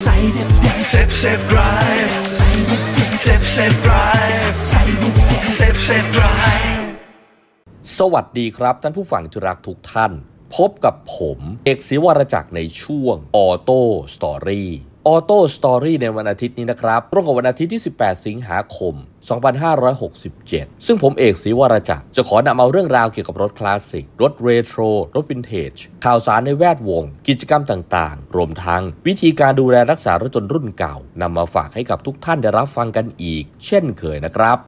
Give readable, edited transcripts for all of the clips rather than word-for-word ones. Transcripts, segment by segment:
Safe Drive Safe Drive Safe Drive สวัสดีครับท่านผู้ฟังที่รักทุกท่านพบกับผมเอกศิวรจักรในช่วง Auto Story Auto Story ในวันอาทิตย์นี้นะครับตรงกับวันอาทิตย์ที่18สิงหาคม2567ซึ่งผมเอกศิวรจักรจะขอนำเอาเรื่องราวเกี่ยวกับรถคลาสสิกรถเรโทรรถวินเทจข่าวสารในแวดวงกิจกรรมต่างๆรวมทั้งวิธีการดูแลรักษารถยนต์รุ่นเก่านำมาฝากให้กับทุกท่านได้รับฟังกันอีกเช่นเคยนะครับ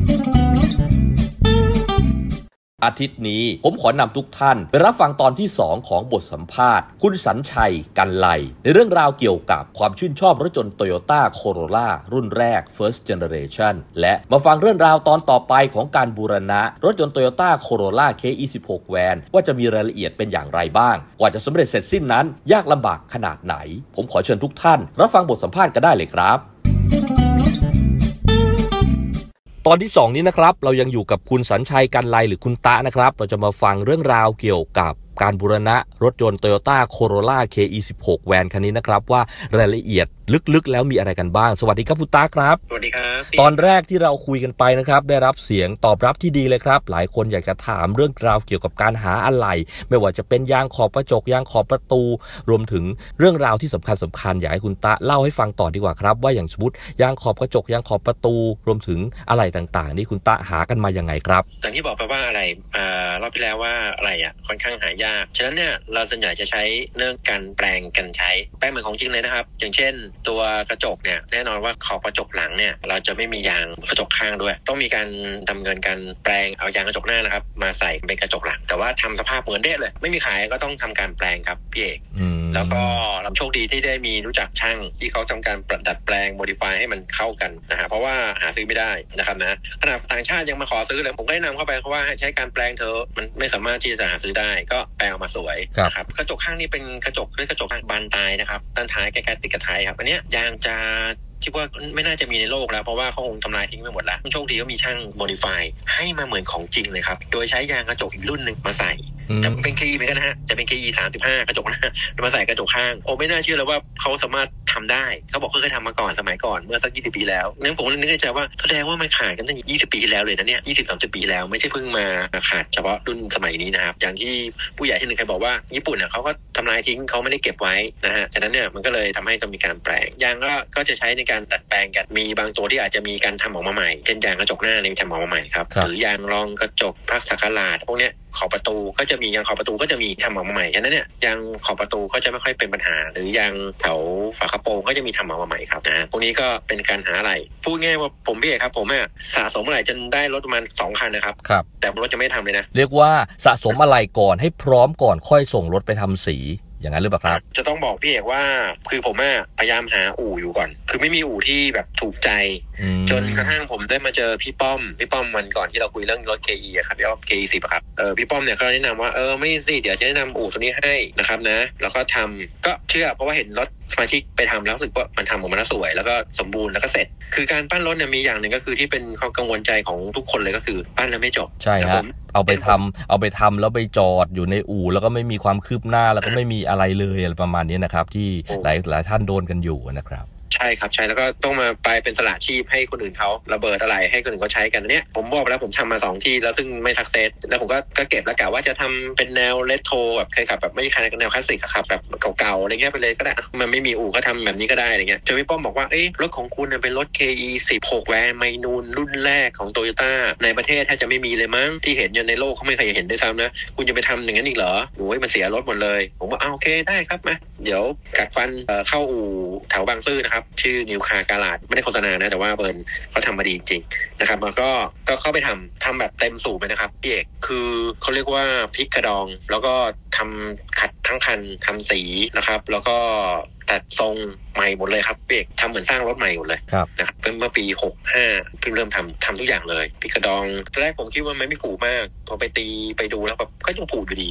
อาทิตย์นี้ผมขอนำทุกท่านไปรับฟังตอนที่2ของบทสัมภาษณ์คุณสัญชัยกันไลในเรื่องราวเกี่ยวกับความชื่นชอบรถยนต์ Toyota Corolla รุ่นแรก First Generation และมาฟังเรื่องราวตอนต่อไปของการบูรณะรถยนต์ Toyota Corolla KE16 Van ว่าจะมีรายละเอียดเป็นอย่างไรบ้างกว่าจะสำเร็จเสร็จสิ้นนั้นยากลำบากขนาดไหนผมขอเชิญทุกท่านรับฟังบทสัมภาษณ์กันได้เลยครับตอนที่2นี้นะครับเรายังอยู่กับคุณสัญชัยกันไลหรือคุณตะนะครับเราจะมาฟังเรื่องราวเกี่ยวกับการบูรณะรถยนต์ Toyota Corolla KE16 Van คันนี้นะครับว่ารายละเอียดลึกๆแล้วมีอะไรกันบ้างสวัสดีครับคุณตาครับสวัสดีครับตอนแรกที่เราคุยกันไปนะครับได้รับเสียงตอบรับที่ดีเลยครับหลายคนอยากจะถามเรื่องราวเกี่ยวกับการหาอะไหล่ไม่ว่าจะเป็นยางขอบกระจกยางขอบประตูรวมถึงเรื่องราวที่สำคัญอยากให้คุณตาเล่าให้ฟังต่อดีกว่าครับว่าอย่างสมมติยางขอบกระจกยางขอบประตูรวมถึงอะไหล่ต่างๆนี่คุณตาหากันมายังไงครับอย่างที่บอกไปว่าอะไรรอบที่แล้วว่าอะไรค่อนข้างหายากฉะนั้นเนี่ยเราส่วนใหญ่จะใช้เรื่องการแปลงกันใช้แปลงเหมือนของจริงเลยนะครับอย่างเช่นตัวกระจกเนี่ยแน่นอนว่าขอบกระจกหลังเนี่ยเราจะไม่มียางกระจกข้างด้วยต้องมีการดำเนินการแปลงเอายางกระจกหน้านะครับมาใส่เป็นกระจกหลังแต่ว่าทำสภาพเหมือนเด้เลยไม่มีขายก็ต้องทำการแปลงครับพี่เอกแล้วก็เราโชคดีที่ได้มีรู้จักช่างที่เขาทำการดัดแปลงโมดิฟายให้มันเข้ากันนะฮะเพราะว่าหาซื้อไม่ได้นะครับนะขณะต่างชาติยังมาขอซื้อเลยผมก็แนะนำเข้าไปเพราะว่าใช้การแปลงเธอมันไม่สามารถที่จะหาซื้อได้ก็แปลงออกมาสวยนะครับกระจกข้างนี่เป็นกระจกเรียกกระจกบานตายนะครับด้านท้ายใกล้ๆติดกับท้ายครับอันเนี้ยยางจะคิดว่าไม่น่าจะมีในโลกแล้วเพราะว่าเขาคงทำลายทิ้งไปหมดแล้วโชคดีก็มีช่างโมดิฟายให้มาเหมือนของจริงเลยครับโดยใช้ยางกระจกอีกรุ่นนึงมาใส่แต่เป็น KE เหมือนกันนะฮะจะเป็น KE 35กระจกหน้ามาใส่กระจกข้างโอ้ไม่น่าเชื่อเลยว่าเขาสามารถทำได้เขาบอกเขาเคยทำมาก่อนสมัยก่อนเมื่อสัก20 ปีแล้วงั้นผมนึกในใจว่าแสดงว่ามันขายกันตั้ง20 ปีที่แล้วเลยนะเนี่ย20-30 ปีแล้วไม่ใช่เพิ่งมาขาดเฉพาะรุ่นสมัยนี้นะครับอย่างที่ผู้ใหญ่ที่หนึ่งเคยบอกว่าญี่ปุ่นเขาก็ทำลายทิ้งเขาไม่ได้เก็บไว้นะฮะฉะนั้นเนี่ยมันก็เลยทำให้ต้องมีการแปลงยางก็จะใช้ในการดัดแปลงกันมีบางตัวที่อาจจะมีการทำออกมาใหม่เช่นยางกระจกหน้านี่ทำออกมาใหม่ครับหรือยางรองกระจกพักสักหลาดพวกเนี้ยขอบประตูก็จะมียางขอบประตูก็จะมีทำออกมาใหม่ฉะนั้นเนี่ยยางขอบประตูก็จะไม่ค่อยเป็นปัญหาหรือยางแถวฝากระโปรงก็จะมีทำออกมาใหม่ครับนะพวกนี้ก็เป็นการหาอะไรพูดง่ายว่าผมพี่เอกครับผมสะสมอะไรจนได้รถประมาณ2 คันนะครับแต่รถจะไม่ทำเลยนะเรียกว่าสะสมอะไรก่อนให้พร้อมก่อนค่อยส่งรถไปทำสีอย่างนั้นหรือเปล่าครับจะต้องบอกพี่เอกว่าคือผมพยายามหาอู่อยู่ก่อนคือไม่มีอู่ที่แบบถูกใจจนกระทั่งผมได้มาเจอพี่ป้อมวันก่อนที่เราคุยเรื่องรถ KE ครับพี่ป้อม KE10 ครับพี่ป้อมเนี่ยเขาแนะนำว่าไม่สิเดี๋ยวจะแนะนำอู่ตัวนี้ให้นะครับนะแล้วก็ทำก็เชื่อเพราะว่าเห็นรถสมาชิกไปทำแล้วรู้สึกว่ามันทำออกมาแล้วสวยแล้วก็สมบูรณ์แล้วก็เสร็จคือการปั้นรถเนี่ยมีอย่างหนึ่งก็คือที่เป็นความกังวลใจของทุกคนเลยก็คือปั้นแล้วไม่จบใช่ครับเอาไปทำแล้วไปจอดอยู่ในอู่แล้วก็ไม่มีความคืบหน้าแล้วก็ไม่มีอะไรเลยอะไรประมาณนี้นะครับที่หลายท่านโดนกันอยู่นะครับใช่ครับใช่แล้วก็ต้องมาไปเป็นสละชีพให้คนอื่นเขาระเบิดอะไรให้คนอื่นเขาใช้กันเนี่ยผมบอกแล้วผมทำมา2 ที่แล้วซึ่งไม่สักเซสแล้วผมก็เก็บแล้วกะว่าจะทำเป็นแนวเรโทรแบบเคยขับแบบไม่ใช่แนวคลาสสิกครับแบบเก่าๆอะไรเงี้ยไปเลยก็ได้มันไม่มีอู่ก็ทำแบบนี้ก็ได้อะไรเงี้ยจนพี่ป้อมบอกว่ารถของคุณเป็นรถ KE16 แวนไมนูนรุ่นแรกของ Toyota ในประเทศแทบจะไม่มีเลยมั้งที่เห็นอยู่ในโลกเขาไม่เคยเห็นด้วยซ้ำนะคุณจะไปทำอย่างนั้นอีกเหรอโอ้ยมันเสียรถหมดเลยผมว่าโอเคได้ครับมาเดี๋ยวกัดฟันเข้าอู่แถวบางซื่อนะครับชื่อนิวคาร์การาดไม่ได้โฆษณานะแต่ว่าเบิร์นเขาทำมาดีจริงๆนะครับแล้วก็เข้าไปทำแบบเต็มสูบเลยนะครับพี่เอกคือเขาเรียกว่าพลิกกระดองแล้วก็ทำขัดทั้งคันทำสีนะครับแล้วก็ตัดทรงใหม่หมดเลยครับพี่เอกทำเหมือนสร้างรถใหม่หมดเลยนะครับเมื่อปี65เพิ่งเริ่มทำทุกอย่างเลยพลิกกระดองตอนแรกผมคิดว่ามันไม่ผุมากพอไปดูแล้วแบบก็ยังผุอยู่ดี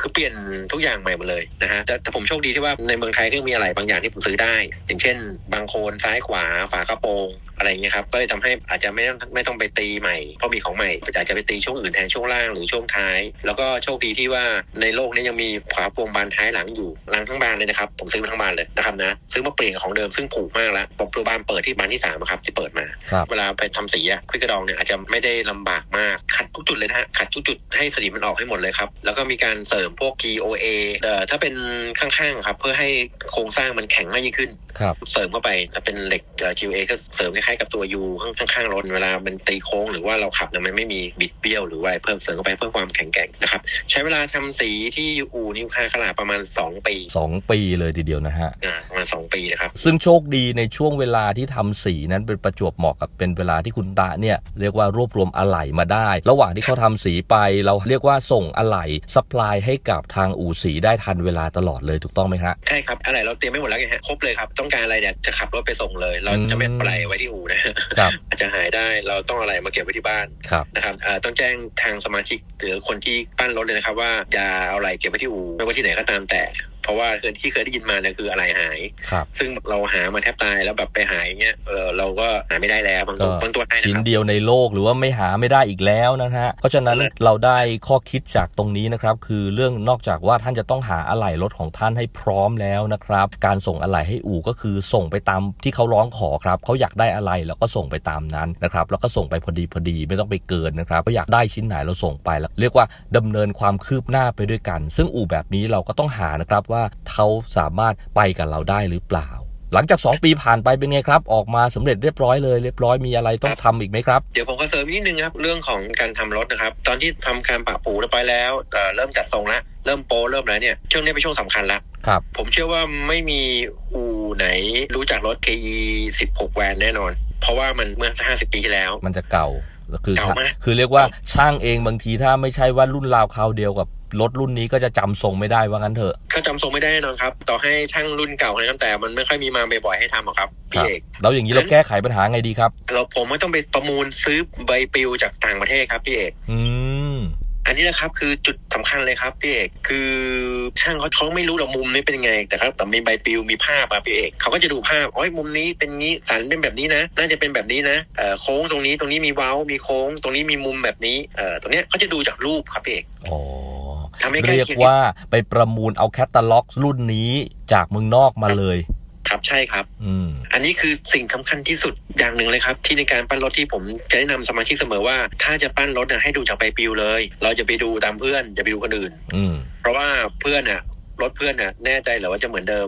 คือเปลี่ยนทุกอย่างใหม่หมดเลยนะฮะแต่ผมโชคดีที่ว่าในเมืองไทยก็มีอะไรบางอย่างที่ผมซื้อได้อย่างเช่นบางโคนซ้ายขวาฝากระโปรงอะไรเงี้ยครับก็เลยทำให้อาจจะไม่ต้องไปตีใหม่เพราะมีของใหม่อาจจะไปตีช่วงอื่นแทนช่วงล่างหรือช่วงท้ายแล้วก็โชคดีที่ว่าในโลกนี้ยังมีฝากระโปรงบานท้ายหลังอยู่หลังทั้งบานเลยนะครับผมซื้อมาทั้งบานเลยนะครับนะซื้อมาเปลี่ยนของเดิมซึ่งผูกมากแล้วปัจจุบันเปิดที่บานที่3ครับที่เปิดมาเวลาไปทำสีควิกกระดองเนี่ยอาจจะไม่ได้ลำบากมากขัดทุกจุดเลยนะฮะขัดทุกจุดให้สนิมมันออกให้หมดเลยครับแล้วก็มีการเสริมพวก GOA ถ้าเป็นข้างๆครับเพื่อให้โครงสร้างมันแข็งมากยิ่งขึ้นเสริมเข้าไปเป็นเหล็ก GOA ก็เสริมคล้ายๆกับตัว U ข้างๆรถเวลามันตีโค้งหรือว่าเราขับเนี่ยมันไม่มีบิดเบี้ยวหรือว่าเพิ่มเสริมเข้าไปเพื่อความแข็งแกร่งนะครับใช้เวลาทำสีที่อู่นิวคาขลาดประมาณ2 ปี 2 ปีเลยทีเดียวนะฮะประมาณ2 ปีนะครับซึ่งโชคดีในช่วงเวลาที่ทำสีนั้นเป็นประจวบเหมาะกับเป็นเวลาที่คุณตาเนี่ยเรียกว่ารวบรวมอะไหล่มาได้ระหว่างที่เขาทำสีไปเราเรียกว่าส่งอะไหล่ซัพพลายให้กับทางอู่สีได้ทันเวลาตลอดเลยถูกต้องไหมครับใช่ครับอะไหล่เราเตรียมไม่หมดแล้วไงฮะครบเลยครับต้องการอะไรเนี่ยจะขับรถไปส่งเลยเราจะไม่ปล่อยไว้ที่อู่นะครับอาจจะหายได้เราต้องอะไรมาเก็บไว้ที่บ้านนะครับต้องแจ้งทางสมาชิกหรือคนที่ปั้นรถเลยนะครับว่าอย่าเอาอะไรเก็บไว้ที่อู่ไม่ว่าที่ไหนก็ตามแต่เพราะว่าที่เคยได้ยินมาเนี่ยคืออะไรหายซึ่งเราหามาแทบตายแล้วแบบไปหายเงี้ยเราก็หาไม่ได้แล้วบางตัวชิ้นเดียวในโลกหรือว่าไม่หาไม่ได้อีกแล้วนะฮะเพราะฉะนั้นเราได้ข้อคิดจากตรงนี้นะครับคือเรื่องนอกจากว่าท่านจะต้องหาอะไหล่รถของท่านให้พร้อมแล้วนะครับการส่งอะไหล่ให้อู่ก็คือส่งไปตามที่เขาร้องขอครับเขาอยากได้อะไรเราก็ส่งไปตามนั้นนะครับแล้วก็ส่งไปพอดีไม่ต้องไปเกินนะครับเขาอยากได้ชิ้นไหนเราส่งไปแล้วเรียกว่าดำเนินความคืบหน้าไปด้วยกันซึ่งอู่แบบนี้เราก็ต้องหานะครับว่าเขาสามารถไปกับเราได้หรือเปล่าหลังจาก2 ปีผ่านไปเป็นไงครับออกมาสำเร็จเรียบร้อยมีอะไรต้องทำอีกไหมครับเดี๋ยวผมก็เสริมนิดนึงครับเรื่องของการทำรถนะครับตอนที่ทำการปะปูเรียบร้อยแล้วเริ่มจัดทรงแล้วเริ่มโปเริ่มอะไรเนี่ยช่วงนี้เป็นช่วงสำคัญแล้วผมเชื่อว่าไม่มีอู่ไหนรู้จักรถ KE 16 แวนแน่นอนเพราะว่ามันเมื่อ50 ปีที่แล้วมันจะเก่าคือเรียกว่าช่างเองบางทีถ้าไม่ใช่ว่ารุ่นราวคราวเดียวกับรถรุ่นนี้ก็จะจำทรงไม่ได้ว่างั้นเถอะก็จำทรงไม่ได้แน่นอนครับต่อให้ช่างรุ่นเก่านะครับแต่มันไม่ค่อยมีมาบ่อยๆให้ทำหรอกครับพี่เอกแล้วอย่างนี้เราแก้ไขปัญหาไงดีครับผมไม่ต้องไปประมูลซื้อใบปลิวจากต่างประเทศครับพี่เอกอันนี้นะครับคือจุดสำคัญเลยครับพี่เอกคือช่างเขาไม่รู้หรอกมุมนี้เป็นไงแต่ครับแต่มีใบปลิวมีภาพอะพี่เอกเขาก็จะดูภาพมุมนี้เป็นงี้สันเป็นแบบนี้นะน่าจะเป็นแบบนี้นะโค้งตรงนี้มีเว้ามีโค้งตรงนี้มีมุมแบบนี้ตรงเนี้ยเขาจะดูจากรูปครับพี่เอกเรียกว่าไปประมูลเอาแคตตาล็อกรุ่นนี้จากเมืองนอกมาเลยครับใช่ครับอันนี้คือสิ่งสำคัญที่สุดอย่างหนึ่งเลยครับที่ในการปั้นรถที่ผมจะแนะนำสมาชิกเสมอว่าถ้าจะปั้นรถให้ดูจากใบปลิวเลยเราจะไปดูตามเพื่อนอย่าไปดูคนอื่นเพราะว่าเพื่อนรถเพื่อนแน่ใจเหรอว่าจะเหมือนเดิม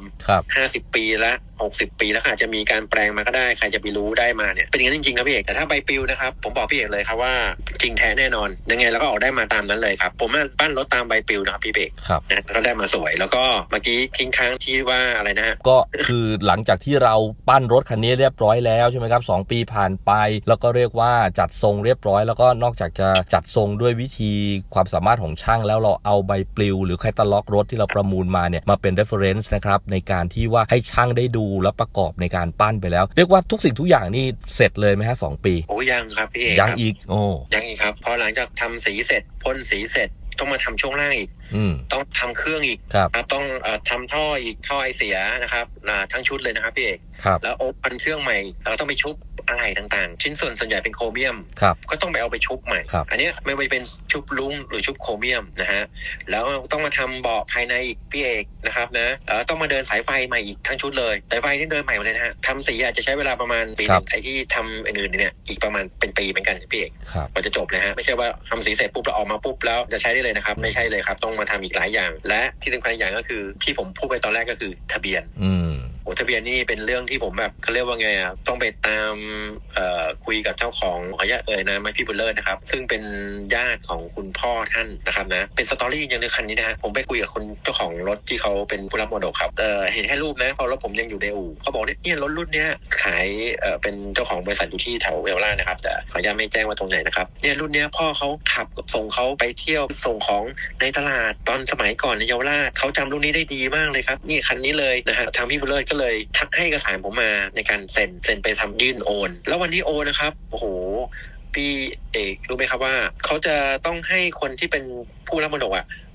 50 ปีละ60 ปีแล้วอาจจะมีการแปลงมาก็ได้ใครจะไปรู้ได้มาเนี่ยเป็นอย่างนั้นจริงๆครับพี่เอกแต่ถ้าใบปลิวนะครับผมบอกพี่เอกเลยครับว่าจริงแท้แน่นอนยังไงเราก็ออกได้มาตามนั้นเลยครับผมปั้นรถตามใบปลิวนะครับพี่เอกนะก็ได้มาสวยแล้วก็เมื่อกี้ทิ้งค้างที่ว่าอะไรนะฮะก็คือหลังจากที่เราปั้นรถคันนี้เรียบร้อยแล้วใช่ไหมครับ2 ปีผ่านไปแล้วก็เรียกว่าจัดทรงเรียบร้อยแล้วก็นอกจากจะจัดทรงด้วยวิธีความสามารถของช่างแล้วเราเอาใบปลิวหรือแคตตาล็อกรถที่เราประมูลมาเนี่ยมาเป็น reference นะครับในการที่ว่าให้ช่างได้ดูและประกอบในการปั้นไปแล้วเรียกว่าทุกสิ่งทุกอย่างนี่เสร็จเลยไหมฮะ2 ปียังครับพี่เอกยังอีกยังอีกครับพอหลังจากทำสีเสร็จพ่นสีเสร็จต้องมาทำช่วงล่างอีกต้องทำเครื่องอีกต้องทำท่ออีกท่อไอเสียนะครับทั้งชุดเลยนะครับพี่เอกแล้วโอปันเครื่องใหม่เราต้องไปชุบอะไรต่างๆชิ้นส่วนใหญ่เป็นโครเมียมก็ต้องไปเอาไปชุบใหม่อันนี้ไม่ว่าเป็นชุบลุ้งหรือชุบโครเมียมนะฮะแล้วต้องมาทำเบาะภายในอีกพี่เอกนะครับนะต้องมาเดินสายไฟใหม่อีกทั้งชุดเลยสายไฟนี่เดินใหม่หมดเลยนะฮะทำสีอาจจะใช้เวลาประมาณปีนึงไอ้ที่ทำอื่นๆเนี่ยอีกประมาณเป็นปีเหมือนกันพี่เอกกว่าจะจบเลยฮะไม่ใช่ว่าทำสีเสร็จปุ๊บแล้วออกมาปุ๊บแล้วจะใช้ได้เลยนะครับไม่ใช่เลยครับต้องมาทำอีกหลายอย่างและที่สำคัญอย่างก็คือที่ผมพูดไปตอนแรกก็คือทะเบียนทะเบียนนี่เป็นเรื่องที่ผมแบบเขาเรียกว่าไงต้องไปตามคุยกับเจ้าของขออนุญาตนะไม่พี่บุญเลิศนะครับซึ่งเป็นญาติของคุณพ่อท่านนะครับนะเป็นสตอรี่อย่างนึงคันนี้นะฮะผมไปคุยกับคนเจ้าของรถที่เขาเป็นผู้รับมรดกครับเห็นแค่รูปนะพอรถผมยังอยู่ในอู่เขาบอกเนี่ยรถรุ่นเนี้ยขายเป็นเจ้าของบริษัทอยู่ที่แถวเวลล่านะครับแต่ขออนุญาตไม่แจ้งว่าตรงไหนนะครับเนี่ยรุ่นเนี้ยพ่อเขาขับส่งเขาไปเที่ยวส่งของในตลาดตอนสมัยก่อนในเยาวราชเขาจำรุ่นนี้ได้ดีมากเลยครับนี่คันนี้เลยนะฮะทางพี่บุญเลิศก็เลยทักให้เอกสารผมมาในการเซ็นไปทำยื่นโอนแล้ววันที่โอนนะครับโอ้โหพี่เอกรู้ไหมครับว่าเขาจะต้องให้คนที่เป็นผู้รับมรดก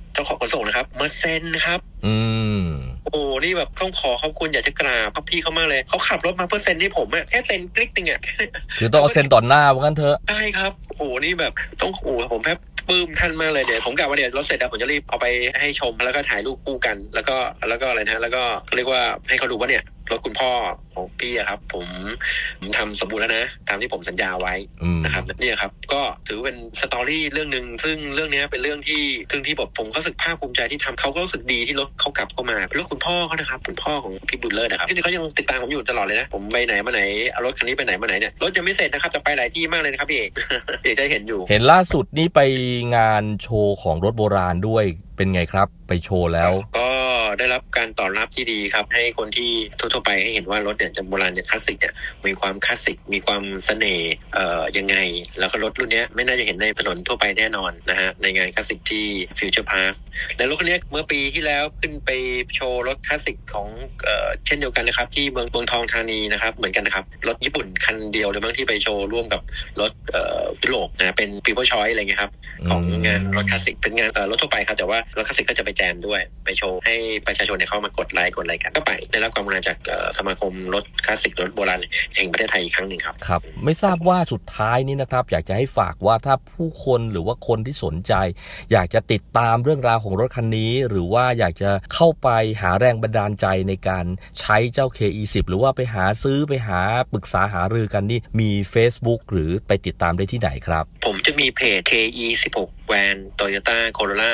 เจ้าของขนส่งนะครับมาเซ็นครับโอ้นี่แบบต้องขอขอบคุณอยากจะกราบพี่เขามากเลยเขาขับรถมาเพื่อเซ็นให้ผมอะแค่เซ็นคลิกนึงอะคือต้องเอาเซ็นต่อหน้าว่างั้นเถอะใช่ครับโอ้นี่แบบต้องโอ้ผมแป๊บปลื้มท่านมากเลยเดี๋ยวผมกะว่าเดี๋ยวรถเสร็จแล้วผมจะรีบเอาไปให้ชมแล้วก็ถ่ายรูปคู่กันแล้วก็อะไรนะแล้วก็เรียกว่าให้เขาดูว่าเนี่ยรถคุณพ่อของพี่อะครับผมทำสมบูรณ์แล้วนะตามที่ผมสัญญาไว้นะครับนี่ครับก็ถือเป็นสตอรี่เรื่องนึงซึ่งเรื่องนี้เป็นเรื่องที่ผมก็รู้สึกภาคภูมิใจที่ทำเขาก็รู้สึกดีที่รถเขากลับเข้ามาเป็นรถคุณพ่อเขานะครับคุณพ่อของพี่บุญเลิศนะครับที่เขายังติดตามผมอยู่ตลอดเลยนะผมไปไหนมาไหนเอารถคันนี้ไปไหนมาไหนเนี่ยรถยังไม่เสร็จนะครับจะไปหลายที่มากเลยนะครับพี่เอกจะเห็นอยู่เห็นล่าสุดนี่ไปงานโชว์ของรถโบราณด้วยเป็นไงครับไปโชว์แล้วก็ได้รับการตอบรับที่ดีครับให้คนที่ทั่วไปให้เห็นว่ารถเนี่ยจะโบราณจะคลาสสิกเนี่ยมีความคลาสสิกมีความเสน่ห์ยังไงแล้วก็รถรุ่นนี้ไม่น่าจะเห็นในถนนทั่วไปแน่นอนนะฮะในงานคลาสสิกที่ฟิวเจอร์พาร์คและรถคันนี้เมื่อปีที่แล้วขึ้นไปโชว์รถคลาสสิกของเช่นเดียวกันนะครับที่เมืองทองธานีนะครับเหมือนกันนะครับรถญี่ปุ่นคันเดียวเลยบางที่ไปโชว์ร่วมกับรถยุโรปนะเป็น People Choice อะไรเงี้ยครับของงานรถคลาสสิกเป็นงานรถทั่วไปครับแต่ว่ารถคลาสสิกก็จะไปแจมด้วยไปโชว์ให้ประชาชนเนี่ยเข้ามากดไลค์กันก็ไปได้รับความกรุณาจากสมาคมรถคลาสสิกรถโบราณแห่งประเทศไทยอีกครั้งหนึ่งครับครับไม่ทราบว่าสุดท้ายนี้นะครับอยากจะให้ฝากว่าถ้าผู้คนหรือว่าคนที่สนใจอยากจะติดตามเรื่องราวของรถคันนี้หรือว่าอยากจะเข้าไปหาแรงบันดาลใจในการใช้เจ้า KE10 หรือว่าไปหาซื้อไปหาปรึกษาหารือกันนี่มี Facebook หรือไปติดตามได้ที่ไหนครับผมจะมีเพจ KE16 แวน Toyota Corolla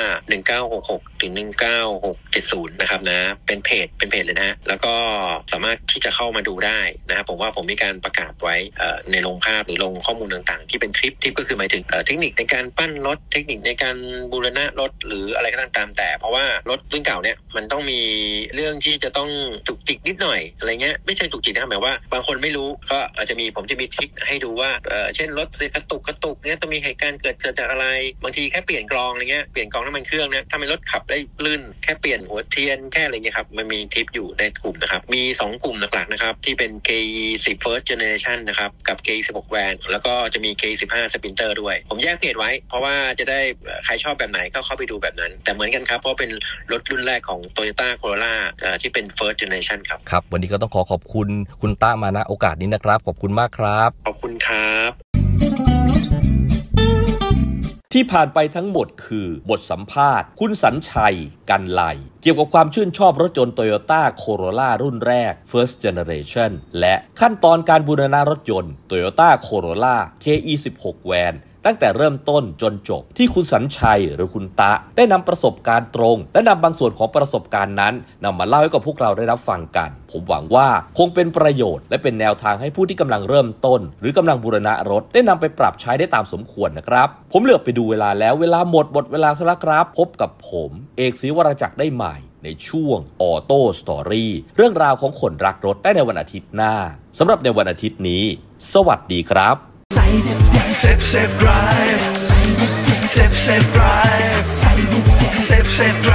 1966ถึง19670นะครับนะเป็นเพจเลยนะแล้วก็สามารถที่จะเข้ามาดูได้นะครับผมว่าผมมีการประกาศไว้ในลงภาพหรือลงข้อมูลต่างๆที่เป็นทริปก็คือหมายถึงเทคนิคในการปั้นรถเทคนิคในการบูรณะรถหรืออะไรก็ตามแต่เพราะว่ารถรุ่นเก่าเนี่ยมันต้องมีเรื่องที่จะต้องจุกจิกนิดหน่อยอะไรเงี้ยไม่ใช่จุกจิกนะครับหมายว่าบางคนไม่รู้ก็อาจจะมีผมจะมีทริคให้ดูว่าเช่นรถกระตุกเนี่ยต้องมีเหตุการณ์เกิดจากอะไรบางทีแค่เปลี่ยนกรองอะไรเงี้ยเปลี่ยนกรองน้ำมันเครื่องเนี่ยถ้าเป็นรถขับได้ลื่นแค่เปลี่ยนหัวเทียนแค่อะไรเงี้ยครับมันมีทริปอยู่ในกลุ่มนะครับมี2กลุ่มหลักๆนะครับที่เป็น KE10 First Generation นะครับกับ KE16 Van แล้วก็จะมี KE15 Sprinter ด้วยผมแยกเพจไว้เพราะว่าจะได้ใครชอบแบบไหนก็เข้าไปดูแบบนั้นแต่เหมือนกันครับเพราะเป็นรถรุ่นแรกของ Toyota Corolla ที่เป็น First Generation ครับครับวันนี้ก็ต้องขอบคุณคุณต้ามาณโอกาสนี้นะครับขอบคุณมากครับขอบคุณครับที่ผ่านไปทั้งหมดคือบทสัมภาษณ์คุณสัญชัยกันไลเกี่ยวกับความชื่นชอบรถยนต์ Toyota Corolla รุ่นแรก First Generation และขั้นตอนการบูรณะรถยนต์ Toyota Corolla KE16 Van ตั้งแต่เริ่มต้นจนจบที่คุณสัญชัยหรือคุณตะได้นำประสบการณ์ตรงและนำบางส่วนของประสบการณ์นั้นนำมาเล่าให้กับพวกเราได้รับฟังกันผมหวังว่าคงเป็นประโยชน์และเป็นแนวทางให้ผู้ที่กำลังเริ่มต้นหรือกำลังบูรณะรถได้นำไปปรับใช้ได้ตามสมควรนะครับผมเหลือบไปดูเวลาแล้วเวลาหมดเวลาซะแล้วครับพบกับผมเอกศรีวรจักรได้ใหม่ในช่วง Auto Story เรื่องราวของคนรักรถได้ในวันอาทิตย์หน้าสำหรับในวันอาทิตย์นี้สวัสดีครับ Safe drive. Safe drive. Safe drive.